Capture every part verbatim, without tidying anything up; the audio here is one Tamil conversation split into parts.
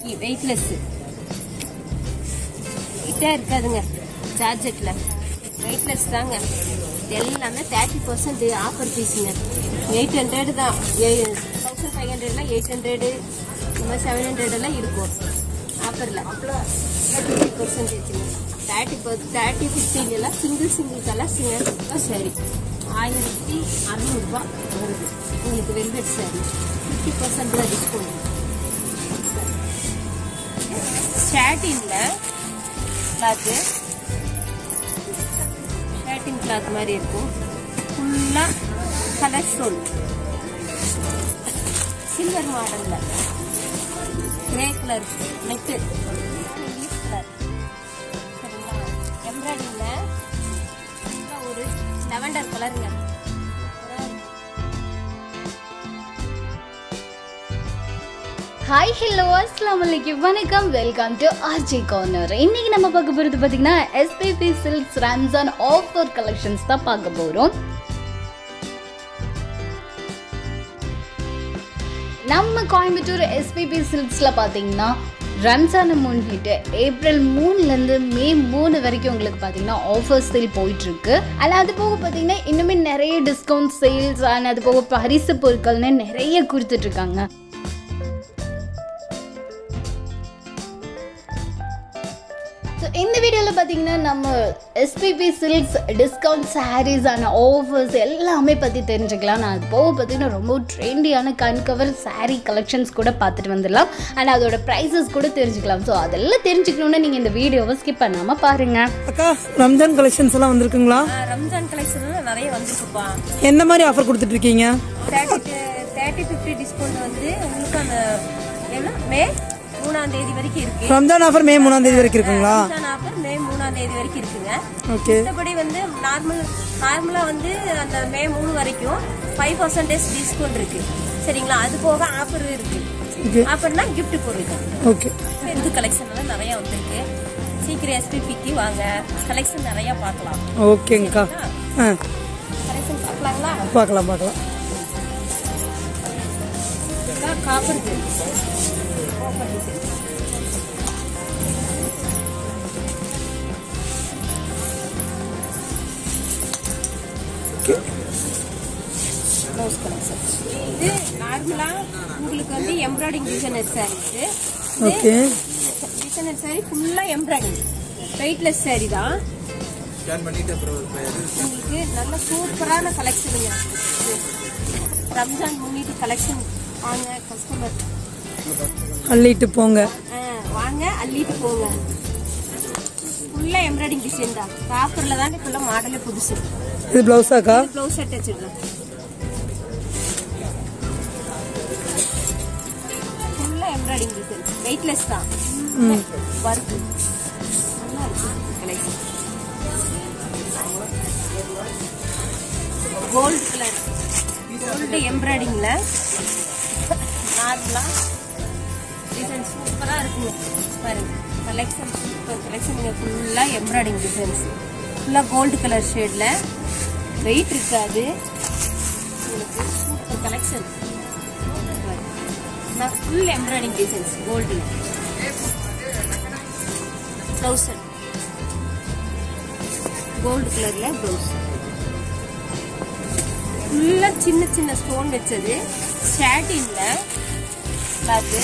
வெயிட்லெஸ் கிட்ட இருக்காதுங்க. ஜார்ஜெட்ல வெயிட்லெஸ் தாங்க. எல்லாமே தேர்ட்டி பர்சன்ட் ஆஃபர் பீஸுங்க. எயிட் ஹண்ட்ரட் தான். தௌசண்ட் ஃபைவ் ஹண்ட்ரட்லாம் எயிட் ஹண்ட்ரடு இந்த மாதிரி செவன் ஹண்ட்ரட் எல்லாம் இருக்கும் ஆஃபர்ல. தேர்ட்டி பர்சன்டேஜுங்க. தேர்ட்டி தேர்ட்டி ஃபிஃப்டின்லாம் சிங்கிள் சிங்கிள் கலர்ஸுங்க. சரி ஆயிரத்தி அறுநூறுபா வருது உங்களுக்கு வெல்வெட் சாரி. ஃபிஃப்டி பர்சன்ட் தான் டிஸ்கவுண்ட். ஷாட்டின்ல கிளாத்து ஷாட்டின் கிளாத் மாதிரி இருக்கும். ஃபுல்லா கலர் ஸ்டோன் சில்வர் மாடல்ல grey colour net English colour. சரிங்களா? எம்ப்ராய்டிங்ல ஒரு லெவண்டர் கலருங்க. ஹாய் ஹலோ அஸ்ஸலாமு அலைக்கும் வணக்கம். Welcome to RJ corner. இன்னைக்கு நம்ம பார்க்க போகிறது பார்த்தீங்கன்னா எஸ்பிபி சில்க்ஸ் ரம்ஜான் ஆஃபர் கலெக்ஷன்ஸ் தான் பார்க்க போகிறோம். நம்ம கோயம்புத்தூர் எஸ்பிபி சில்க்ஸில் பார்த்தீங்கன்னா ரம்ஜானை முன்னிட்டு ஏப்ரல் மூணுலேருந்து மே மூணு வரைக்கும் உங்களுக்கு பார்த்தீங்கன்னா ஆஃபர் சேல் போயிட்டுருக்கு. ஆனால் அது போக பார்த்தீங்கன்னா இன்னுமே நிறைய டிஸ்கவுண்ட் சேல்ஸ் அண்ட் அது போக பரிசு பொருட்கள்னு நிறைய கொடுத்துட்ருக்காங்க. இந்த வீடியோவில் பார்த்தீங்கன்னா நம்ம SPB Silks discount saris and offers எல்லாமே பற்றி தெரிஞ்சுக்கலாம். நான் அது போக பார்த்தீங்கன்னா ரொம்ப ட்ரெண்டியான கண்கவர் சாரீ கலெக்ஷன்ஸ் கூட பார்த்துட்டு வந்துடலாம். அண்ட் அதோட ப்ரைஸஸ் கூட தெரிஞ்சுக்கலாம். ஸோ அதெல்லாம் தெரிஞ்சுக்கணுன்னா நீங்கள் இந்த வீடியோவை ஸ்கிப் பண்ணாமல் பாருங்கள். அக்கா, ரம்ஜான் கலெக்ஷன்ஸ் எல்லாம் வந்திருக்குங்களா? ரம்ஜான் கலெக்ஷன் நிறைய வந்துருக்குப்பா. என்ன மாதிரி ஆஃபர் கொடுத்துட்டு இருக்கீங்க? தேர்ட்டி ஃபிஃப்டி டிஸ்கவுண்ட் வந்து உங்களுக்கு அந்த என்ன மே மூணாம் தேதி வரைக்கும் இருக்கு. ரம்ஜான் ஆஃபர் மே மூணாம் தேதி வரைக்கும் இருக்குங்களா? ரம்ஜான் ஆஃபர் மே மூணாம் தேதி வரைக்கும் இருக்குங்க. ஓகே. மற்றபடி வந்து நார்மல் நார்மலா வந்து அந்த மே மூணு வரைக்கும் ஃபைவ் பர்சன்டேஜ் டிஸ்கவுண்ட் இருக்கு. சரிங்களா? அது போக ஆஃபர் இருக்கு. ஆஃபர்னா கிஃப்ட் பொருள். ஓகே. இது கலெக்ஷன் எல்லாம் நிறைய வந்திருக்கு. சீக்கிரம் எஸ்பிபிக்கு வாங்க, கலெக்ஷன் நிறைய பார்க்கலாம். ஓகேங்கக்கா. ஆ, கலெக்ஷன் பார்க்கலாங்களா? பார்க்கலாம் பார்க்கலாம். காப்பர் இது நார்மலா உங்களுக்கு வந்து embroidering designer saris. Okay. Designer sari ஃபுல்லா எம்ப்ராய்டிங் வெயிட்லெஸ் சாரி தான். உங்களுக்கு நல்ல சூப்பரான கலெக்ஷனுங்க. ரம்ஜான் முன்னிட்டு கலெக்ஷன் வாங்க கஸ்டமர். அள்ளிட்டு போங்க. வாங்க அள்ளிட்டு போங்க. ஃபுல்லா எம்ப்ராய்டிங் டிசைன் தான். காப்பர்ல தான் ஃபுல்லா மாடலே புதுசு. இது ப்ளவுஸாக்கா? Blouse attached. ஃபுல்லா எம்ப்ராய்டிங் டிசைன் வெயிட்லெஸ் தான். வர்க் நல்லா இருக்கு கலெக்ஷன். கோல்ட் கலர் கோல்ட் எம்ப்ராய்டிங்ல நார்மலா டிசைன் சூப்பரா இருக்குங்க. பாருங்க கலெக்ஷன் சூப்பர் கலெக்ஷன். ஃபுல்லா எம்ப்ராய்டிங் டிசைன்ஸ் ஃபுல்லா கோல்டு கலர் ஷேட்ல வெயிட் இருக்காது. உங்களுக்கு super collection. Full embroidering designs gold. Blouse gold கலர்ல ப்ளவுஸ் ஃபுல்லா சின்ன சின்ன ஸ்டோன் வச்சது. ஷாட்டின்ல கிளாத்து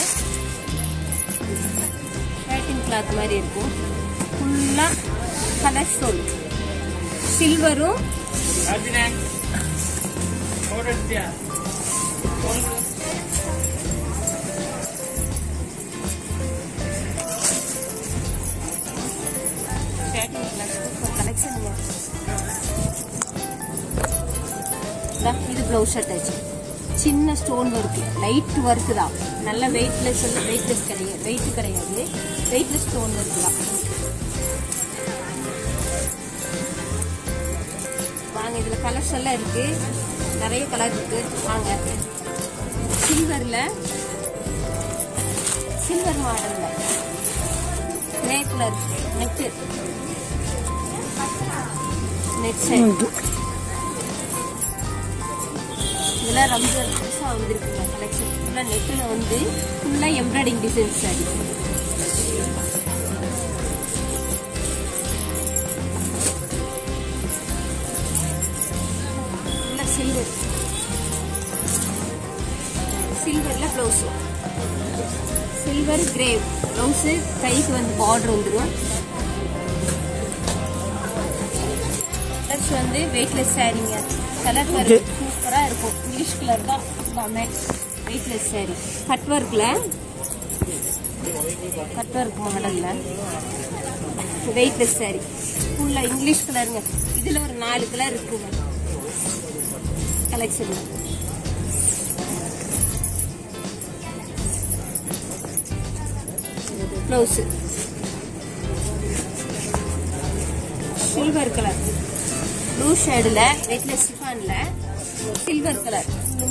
ஷாட்டின் கிளாத் மாதிரி இருக்கும். ஃபுல்லா கலர் ஸ்டோன் சில்வரும் கலெக்ஷன். இது பிளவுஸ் அட்டாச். சின்ன ஸ்டோன் ஒர்க், லைட் ஒர்க் தான். நல்ல வெயிட்லெஸ் வெயிட்லெஸ் கிடையாது வெயிட் கிடையாது வெயிட்லெஸ் ஸ்டோன் ஒர்க் தான். வாங்க இதுல கலர்ஸ் எல்லாம் இருக்கு. நிறைய கலர் இருக்கு. வாங்க சில்வர்ல சில்வர் மாடல்ல grey colour net net set. இதெல்லாம் ரம்ஜான் புதுசா வந்திருக்குங்க கலெக்ஷன். ஃபுல்லா நெட்ல வந்து ஃபுல்லா எம்ப்ராய்டிங் டிசைன் சாரி. ஃபுல்லா சில்வர் சில்வர்ல பிளவுஸ், சில்வர் கிரே பிளவுஸ். கைக்கு வந்து பார்டர் வந்துடும். கலர்ஸ் வந்து வெயிட்லெஸ் சாரீங்க. கலர் சூப்பரா இருக்கும். இங்கிலீஷ் கலர் தான் எல்லாமே. வெயிட்லெஸ் சாரி கட் ஒர்க்ல, கட் ஒர்க் மாடல்ல வெயிட்லெஸ் சாரி. ஃபுல்லா இங்கிலீஷ் கலருங்க. இதுல ஒரு நாலு கலர் இருக்குங்க collection. Blouse silver colour, blue ஷேடுல வெயிட்லெஸ் சிஃபான்ல சில்வர் கலர்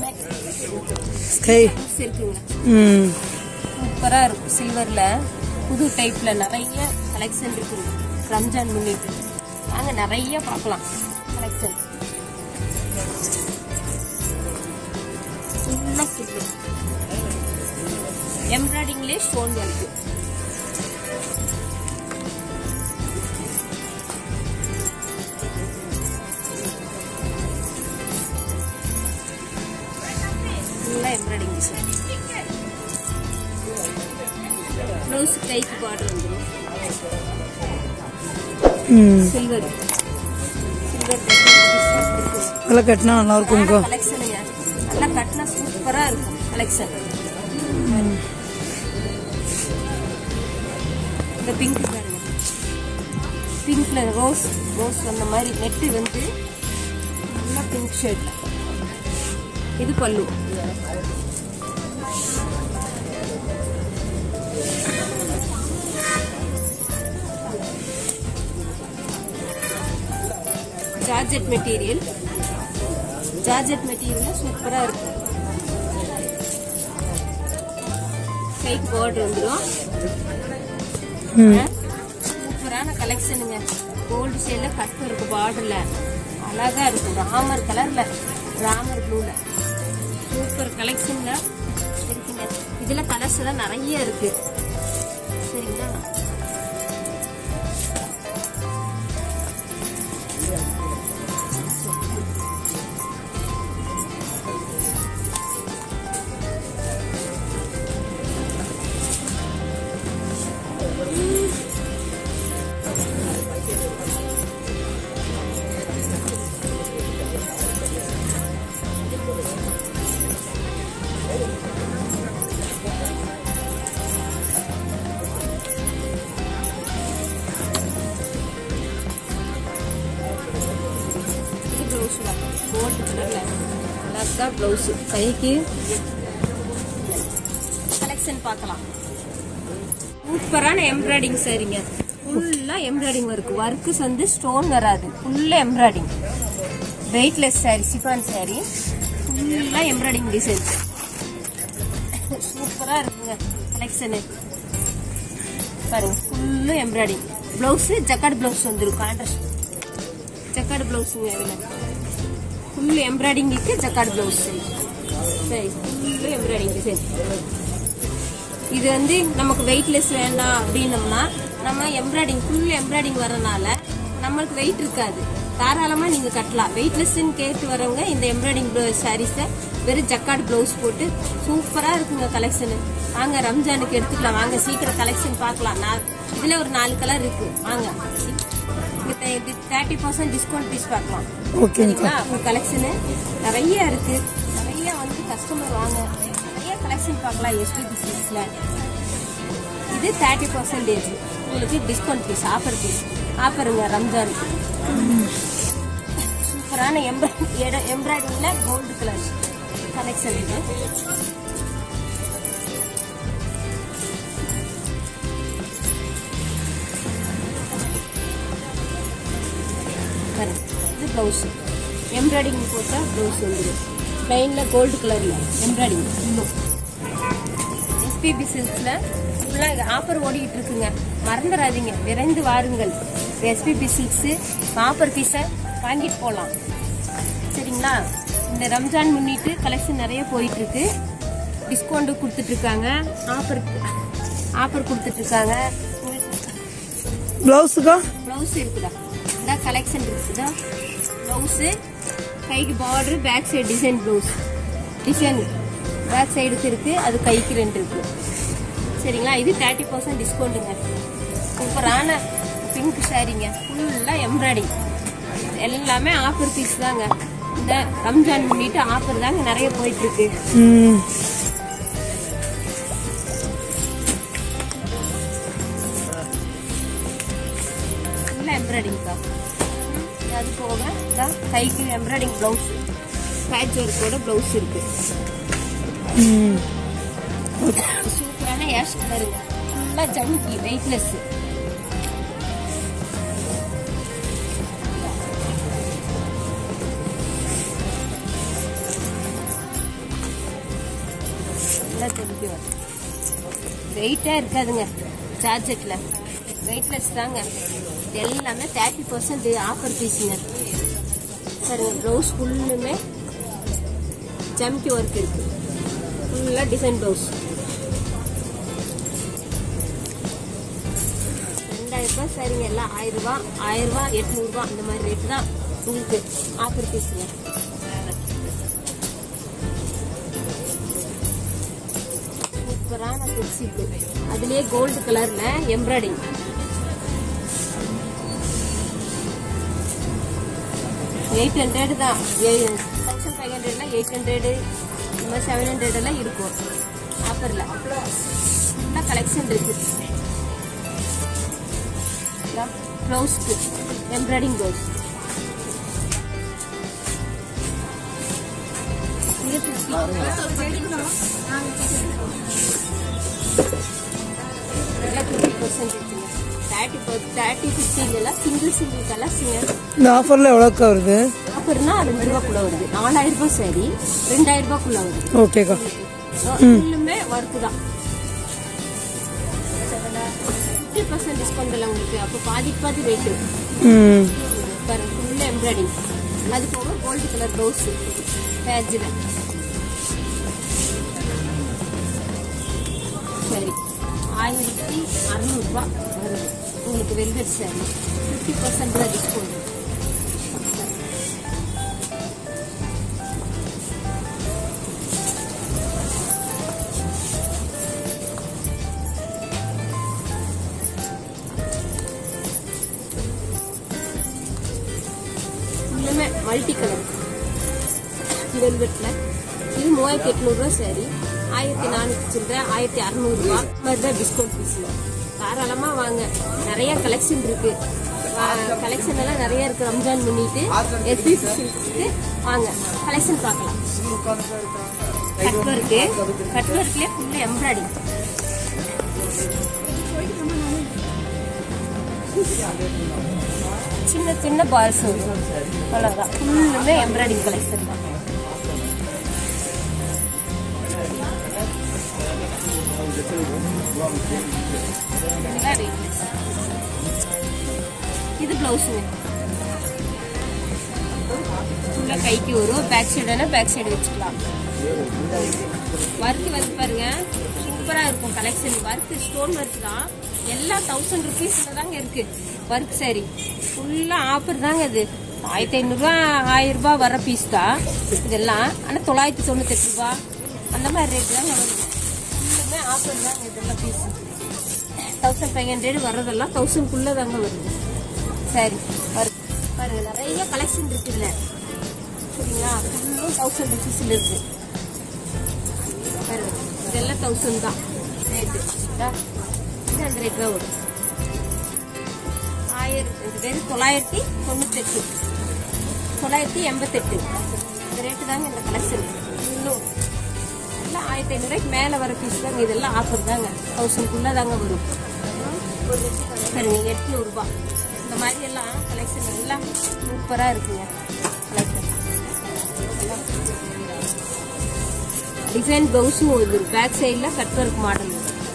ஸ்கை இருக்குங்க. ம் சூப்பரா இருக்கும். சில்வர்ல புது டைப்ல நிறைய கலெக்ஷன் இருக்குங்க. ரம்ஜான் முன்னிட்டு நாங்க நிறைய பார்க்கலாம் கலெக்ஷன். ஃபுல்லா சில்வர் எம்ப்ராய்டிங்லயே ஸ்டோன் ஒர்க். ஃபுல்லா எம்ப்ராய்டிங் டிசைன். ப்ளவுஸ் கைக்கு பார்டர் வந்துடும். ம் சில்வர் சில்வர் நல்லா கட்டினா நல்லா இருக்கும்க்கா. கலெக்ஷனுங்க. நல்லா கட்டினா சூப்பரா இருக்கும் கலெக்ஷன். இந்த பிங்க் பாருங்க, பிங்க்ல ரோஸ் ரோஸ் அந்த மாதிரி நெட்டு வந்து நல்லா பிங்க் ஷேட்ல. இது பல்லு. ஜார்ஜெட் மெட்டீரியல், ஜார்ஜெட் மெட்டீரியல் சூப்பரா இருக்கும். கைக்கு பார்டர் வந்துடும். சூப்பரான கலெக்ஷனுங்க. கோல்டு ஷேட்ல கட் இருக்கு பார்டர்ல. அழகா இருக்கும். ராமர் கலர்ல, ராமர் ப்ளூல சூப்பர் கலெக்ஷன்ல இருக்குங்க. இதுல கலர்ஸ் எல்லாம் நிறைய இருக்கு. சரிங்களா? கோல்டு கலர்ல அழகா பிளவுஸ். கைக்கு கலெக்ஷன் பார்க்கலாம். சூப்பரான எம்ப்ராய்டிங் சாரிங்க. ஃபுல்லா எம்ப்ராய்டிங் ஒர்க். ஒர்க்கு வந்து ஸ்டோன் வராது. ஃபுல்லா embroidering. Weightless sari, chiffon sari. ஃபுல்லா எம்ப்ராய்டிங் டிசைன். சூப்பரா இருக்குங்க கலெக்ஷனு. பாருங்க full embroidering. Blouse jacquard blouse வந்துடும். கான்ட்ராஸ்ட் ஜக்கார்ட் பிளவுஸுங்க. இதுல ஃபுல் எம்ப்ராய்டிங் இருக்கு. Jacquard blouse. சரி, ஃபுல்லு எம்ப்ராய்டிங் டிசைன். இது வந்து நமக்கு வெயிட்லெஸ் வேண்டாம் அப்படின்னம்னா நம்ம எம்ப்ராய்டிங் ஃபுல் எம்ப்ராய்டிங் வரனால நம்மளுக்கு வெயிட் இருக்காது. தாராளமா நீங்க கட்டலாம். வெயிட்லெஸ்ன்னு கேட்டு வரவங்க இந்த எம்ப்ராய்டிங் சாரீஸை வெறும் ஜக்கார்ட் பிளவுஸ் போட்டு சூப்பரா இருக்குங்க கலெக்ஷனு. வாங்க ரம்ஜானுக்கு எடுத்துக்கலாம். வாங்க சீக்கிரம் கலெக்ஷன் பார்க்கலாம். நான் இதுல ஒரு நாலு கலர் இருக்கு. வாங்க தேர்ட்டி பர்சன்ட் டிஸ்கவுண்ட் பீஸ் பார்க்கலாம். ஓகேங்களா? உங்க கலெக்ஷனு நிறைய இருக்கு. நிறைய வந்து கஸ்டமர் வாங்க நிறைய கலெக்ஷன் பார்க்கலாம். எஸ்பிபி சில்க்ஸ்ல இது தேர்ட்டி பர்சன்டேஜ் உங்களுக்கு டிஸ்கவுண்ட் பீஸ், ஆஃபர் பீஸ். ஆஃபருங்க ரம்ஜானுக்கு. சூப்பரான எம்ப்ராய்டிங்ல கோல்டு கலர் கலெக்ஷன் இது. இது பிளவுஸ் எம்ப்ராய்டிங் போட்டா பிளவுஸ் வந்துடும். பிளைன்ல கோல்டு கலர்ல எம்ப்ராய்டிங். இன்னும் எஸ்பிபி சில்க்ஸ்ல ஃபுல்லா ஆஃபர் ஓடிக்கிட்டு இருக்குங்க. மறந்துடாதீங்க, விரைந்து வாருங்கள். எஸ்பிபி சில்க்ஸ் ஆஃபர் பீஸை வாங்கிட்டு போகலாம். சரிங்களா? இந்த ரம்ஜான் முன்னிட்டு கலெக்ஷன் நிறைய போயிட்டு இருக்கு. டிஸ்கவுண்ட் கொடுத்துட்டு இருக்காங்க. ஆஃபர் ஆஃபர் கொடுத்துட்டு இருக்காங்க. பிளவுஸுக்கா பிளவுஸ் இருக்குதா? இந்த கலெக்ஷன் இருக்குதா? பிளவுஸ் கைக்கு border, back side design blouse. Design back சைடுக்கு இருக்கு, அது கைக்கு ரெண்டு இருக்கு. சரிங்களா? இது தேர்ட்டி பர்சன்ட் டிஸ்கவுண்ட்டுங்க. சூப்பரான பிங்க் சாரீங்க, ஃபுல்லா எம்ப்ராய்டிங். எல்லாமே ஆஃபர் பீஸ் தாங்க. இந்த ரம்ஜான் முன்னிட்டு ஆஃபர் தாங்க நிறைய போயிட்டு இருக்கு. எம்ப்ராய்டிங் தான். அது போக கைக்கு எம்ப்ராய்டிங் பிளவுஸ், பேட்ச் ஒர்க்கோட பிளவுஸ் இருக்கு. சூப்பரான ஏஷ் கலருங்க, ஃபுல்லா ஜம்கி, வெயிட்லெஸ். வெயிட்டா இருக்காதுங்க. சார்ஜெட்ல வெயிட்லெஸ் தாங்க. எல்லாமே தேர்ட்டி பர்சன்ட் ஆஃபர் பீஸுங்க. சரிங்க. ப்ளவுஸ் ஃபுல்லுமே ஜம்கி ஒர்க் இருக்கு, ஃபுல்லா டிசைன் ப்ளவுஸ். ரெண்டாயிரம் ரூபாய் சரிங்க. எல்லாம் ஆயிரம் ரூபாய், ஆயிரம் ரூபாய், எட்நூறு ரூபாய் இந்த மாதிரி ரேட்டு தான் உங்களுக்கு ஆஃபர் பீஸுங்க. சூப்பரான பெட்ஷீட், அதுலயே கோல்டு கலர்ல எம்ப்ராய்டிங். எயிட் ஹண்ட்ரட் தான். தௌசண்ட் ஃபைவ் ஹண்ட்ரட்ல எயிட் ஹண்ட்ரடு இந்த மாதிரி செவன் ஹண்ட்ரட் எல்லாம் இருக்கும் ஆஃபர்ல. ஃபுல்லா கலெக்ஷன் இருக்கு. ப்ளவுஸ்க்கு எம்ப்ராய்டிங் ப்ளவுஸ். சிங்கிள் சிங்கிள் கலர்ஸுங்க. இந்த ஆஃபர்ல எவ்வளோக்கா வருது? ஆஃபர்னா ரெண்டு ரூபாய்க்குள்ள வருது. நாலாயிரம் ரூபாய் சரி, ரெண்டாயிரம் ரூபாய்க்குள்ள வருது. ஓகேக்கா. ஃபுல்லுமே ஒர்க்கு தான். ஃபிஃப்டி பர்சன்ட் டிஸ்கவுண்ட் எல்லாம் உங்களுக்கு. அப்போ பாதி பாதி ரேட்டு பாருங்க. ஃபுல்லா எம்ப்ராய்டிங். அது போக கோல்டு கலர் ப்ளவுஸ் பேட்ஜில். சரி, ஆயிரத்தி அறுநூறுபா வருது உங்களுக்கு வெல்வெட் சாரி. ஃபிஃப்டி பர்சன்ட் தான் டிஸ்கவுண்ட். ஃபுல்லுமே மல்டி கலர் வெல்வெட்ல. இது மூவாயிரத்தி எட்நூறுபா சாரி. ஆயிரத்தி நானூத்தி சில்லற, ஆயிரத்தி அறுநூறு ரூபா மாதிரி தான் டிஸ்கவுண்ட் பீஸ்ல. தாராளமா வாங்க, நிறைய கலெக்ஷன் இருக்கு. கலெக்ஷன் எல்லாம் நிறைய இருக்கு. ரம்ஜான் முன்னிட்டு எஸ்பிக்கு வாங்க, கலெக்ஷன் பார்க்கலாம். கட் ஒர்க்கு, கட் ஒர்க்லயே ஃபுல்லா எம்ப்ராய்டிங். சின்ன சின்ன பால்ஸ் அவ்வளவுதான். ஃபுல்லுமே எம்ப்ராய்டிங் கலெக்ஷன் தான். இது பிளவுஸுங்க. ஃபுல்லா கைக்கு வரும். பேக் சைடுனா பேக் சைடு வச்சுக்கலாம். ஒர்க் வந்து பாருங்க, சூப்பரா இருக்கும் கலெக்ஷன். ஒர்க் ஸ்டோன் ஒர்க் தான். எல்லாம் தௌசண்ட் ருபீஸ்ல தாங்க இருக்கு. ஒர்க் சாரி ஃபுல்லா ஆஃபர் தாங்க. இது ஆயிரத்தி ஐநூறு ரூபா, ஆயிரம் ரூபாய் வர பீஸ் தான் இதெல்லாம். ஆனா தொள்ளாயிரத்தி தொண்ணூத்தி எட்டு ரூபா அந்த மாதிரி ரேட் தாங்க வருது. ஃபுல்லுமே ஆஃபர் தாங்க. இதெல்லாம் பீஸ் தௌசண்ட் ஃபைவ் ஹண்ட்ரட் வர்றதெல்லாம் தௌசண்ட் குள்ள தாங்க வருது. சரி பாருங்க, நிறைய கலெக்ஷன் இருக்கு இல்ல. சரிங்களா? ஃபுல்லும் தௌசண்ட் ருபீஸ்ல இருக்கு. பாருங்க, இதெல்லாம் தௌசண்ட் தான் ரேட்டு. இது அந்த ரேட் தான் வரும். ஆயிரத்தி வெறும் தொள்ளாயிரத்தி தொண்ணூத்தி எட்டு, தொள்ளாயிரத்தி எண்பத்தி எட்டு இந்த ரேட்டு தாங்க இந்த கலெக்ஷன். இன்னும் எல்லாம் ஆயிரத்தி ஐநூறு ரூபாய்க்கு மேல வர பீஸ் தாங்க. இதெல்லாம் ஆஃபர் தாங்க. தௌசண்ட் குள்ள தாங்க வரும். சரிங்க, எட்நூறு ரூபாய் இந்த மாதிரி எல்லாம் கலெக்ஷன் எல்லாம் சூப்பரா இருக்குங்க. கலெக்ஷன் டிசைன் பிளவுஸும் ஒரு பேக் சைட்ல கட் ஒர்க் மாடல்.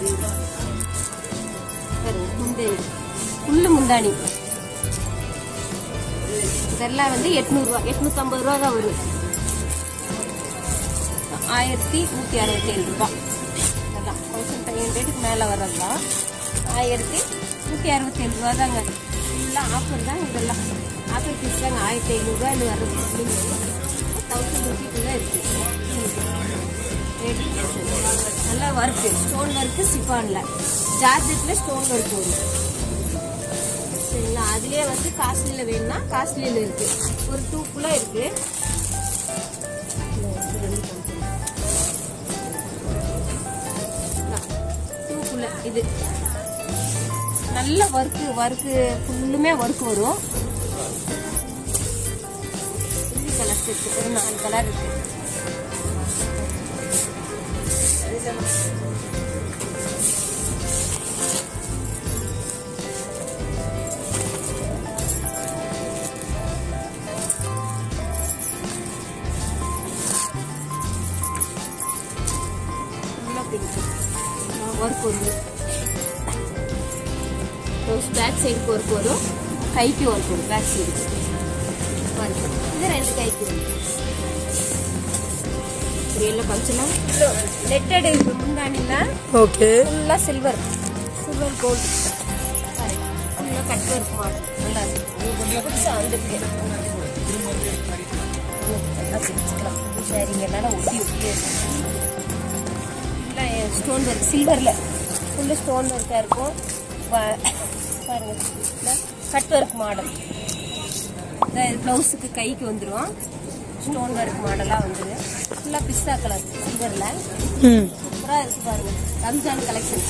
ஃபுல்லு முந்தானி. இதெல்லாம் வந்து எட்நூறு ரூபா, எட்நூத்தி ஐம்பது ரூபா தான் வரும். ஆயிரத்தி நூற்றி அறுபத்தி ஏழு ரூபாய். அதான் தௌசண்ட் ஃபைவ் ஹண்ட்ரடுக்கு மேலே வர்றது தான். ஆயிரத்தி நூற்றி அறுபத்தி ஏழு ரூபா தாங்க. ஃபுல்லாக ஆஃபர் தான். இதெல்லாம் ஆஃபர் பீஸ் தாங்க. ஆயிரத்தி ஐநூறுரூவா இது வர்றது தௌசண்ட் ருபீஸ் தான் இருக்குது. நல்லா ஒர்க்கு, ஸ்டோன் ஒர்க்கு, சிஃபான்ல ஜார்ஜெட்டில் ஸ்டோன் ஒர்க் வரும். சரிங்களா? அதுலேயே வந்து காஸ்ட்லியில் வேணும்னா காஸ்ட்லியில் இருக்கு. ஒரு டூக்குள்ள இருக்கு. டூக்குள்ள இது நல்ல ஒர்க்கு, ஒர்க்கு ஃபுல்லுமே ஒர்க் வரும். கலர்ஸ் இருக்கு, ஒரு நாலு கலர் இருக்கு. ஒர்க் வரும். பேக் சைடுக்கு ஒர்க் வரும், கைக்கு ஒர்க் வரும். பேக் சைடு இது ரெண்டு கைக்கு வரும். எல்லாம் பஞ்சலாம் நெட்டட் இருக்கு. முந்தானில ஓகே ஃபுல்லா சில்வர் சில்வர் கோல்டு ஃபுல்லா கட் ஒர்க் மாடல் நல்லா இருக்கு. புதுசா வந்துருக்கு. சரிங்க, நல்லா ஒட்டி ஒட்டி ஸ்டோன் ஒர்க் சில்வர்ல ஃபுல்லு ஸ்டோன் ஒர்க்கா இருக்கும். பாருங்க, கட் ஒர்க் மாடல். பிளவுஸுக்கு கைக்கு வந்துடும். ஸ்டோன் ஒர்க் மாடலா வந்துடும். ஃபுல்லா பிஸ்தா கலர் சில்வர்ல சூப்பரா இருக்கு. பாருங்க, ரம்ஜான் கலெக்ஷன்.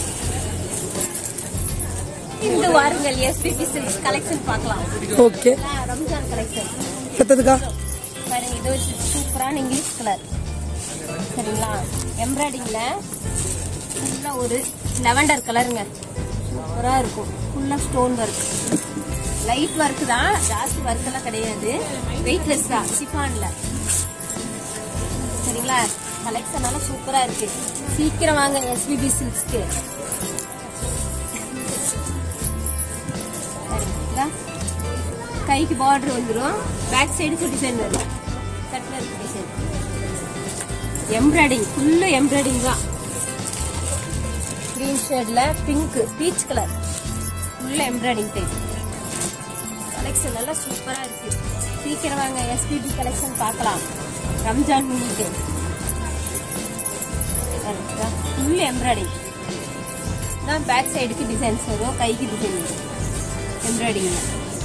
இந்த வாருங்கள் எஸ்பிபி சில்க்ஸ் கலெக்ஷன் பார்க்கலாம். ஓகே, ரம்ஜான் கலெக்ஷன் எத்ததுக்கா பாருங்க. இது ஒரு சூப்பரான இங்கிலீஷ் கலர். சரிங்களா? எம்ப்ராய்டிங்ல ஃபுல்லா ஒரு லெவண்டர் கலருங்க. சூப்பரா இருக்கும். ஃபுல்லா ஸ்டோன் ஒர்க், லைட் ஒர்க் தான், ஜாஸ்தி ஒர்க் எல்லாம் கிடையாது. வெயிட்லெஸ் தான், சிஃபான்ல. சரிங்களா? கலெக்ஷன் எல்லாம் சூப்பரா இருக்கு. சீக்கிரம் வாங்க எஸ்பிபி சில்க்ஸ்க்கு. கைக்கு பார்டர் வந்துடும். பேக் சைடு டிசைன் வரும். Cut work design. Embroidery full embroidery தான். கிரீன் ஷேட்ல pink peach colour full embroidery type. Collection எல்லாம் சூப்பரா இருக்கு. சீக்கிரம் வாங்க எஸ்பிபி கலெக்ஷன் பார்க்கலாம். ரம்ஜான் முன்னிட்டு ஃபுல்லு எம்ப்ராய்டிங் தான். பேக் சைடுக்கு டிசைன்ஸ் வரும், கைக்கு டிசைன் வரும் எம்ப்ராய்டிங்.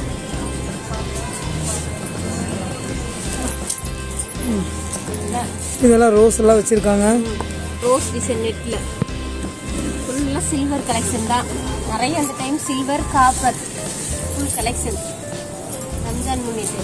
இதெல்லாம் ரோஸ் எல்லாம் வச்சிருக்காங்க. ரோஸ் டிசைன் நெட்ல ஃபுல்லா சில்வர் கலெக்ஷன் தான். நிறைய அந்த time silver copper full collection Ramzan முன்னிட்டு.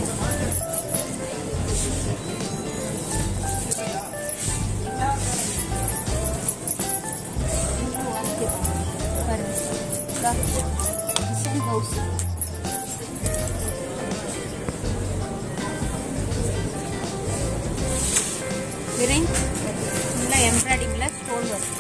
எம்ப்ராய்டிங்ல stone work.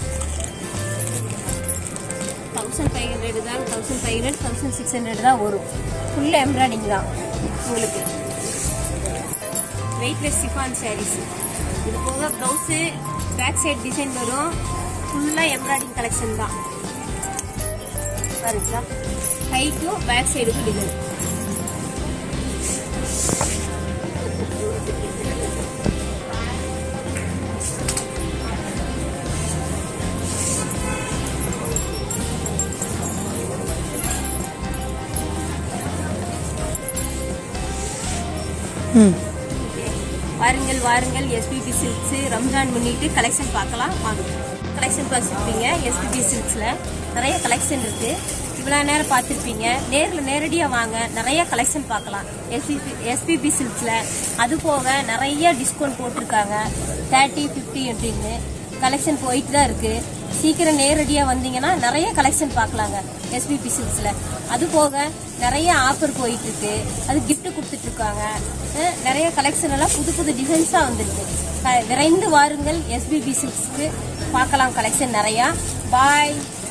Thousand five hundred தான். Thousand five hundred thousand six hundred தான் வரும். ஃபுல்லா எம்ப்ராய்டிங் தான் உங்களுக்கு. Weightless chiffon saris. இது போக ப்ளவுஸு பேக் சைட் டிசைன் வரும். ஃபுல்லா எம்ப்ராய்டிங் கலெக்ஷன் தான். பாருங்களா, கைக்கும் பேக் சைடுக்கும் டிசைன். வாருங்கள் வாருங்கள் எஸ்பிபி சில்க்ஸ் ரம்ஜான் முன்னிட்டு கலெக்ஷன் பார்க்கலாம். வாங்க கலெக்ஷன் பார்த்துருப்பீங்க. எஸ்பிபி சில்க்ஸ்ல நிறைய கலெக்ஷன் இருக்கு. இவ்வளோ நேரம் பார்த்துருப்பீங்க. நேரில் நேரடியாக வாங்க, நிறைய கலெக்ஷன் பார்க்கலாம் எஸ்பிபி எஸ்பிபி சில்க்ஸ்ல. அது போக நிறைய டிஸ்கவுண்ட் போட்டிருக்காங்க. தேர்ட்டி ஃபிஃப்டி அப்படின்னு கலெக்ஷன் போயிட்டு தான் இருக்கு. சீக்கிரம் நேரடியாக வந்தீங்கன்னா நிறைய கலெக்ஷன் பார்க்கலாங்க எஸ்பிபி சில்க்ஸ்ல. அது போக நிறைய ஆஃபர் போயிட்டு இருக்கு. அது கிஃப்ட் கொடுத்துட்டு இருக்காங்க. நிறைய கலெக்ஷன் எல்லாம் புது புது டிசைன்ஸா வந்திருக்கு. விரைந்து வாருங்கள் எஸ்பிபி சில்க்ஸ்க்கு பார்க்கலாம் கலெக்ஷன் நிறையா. பாய்.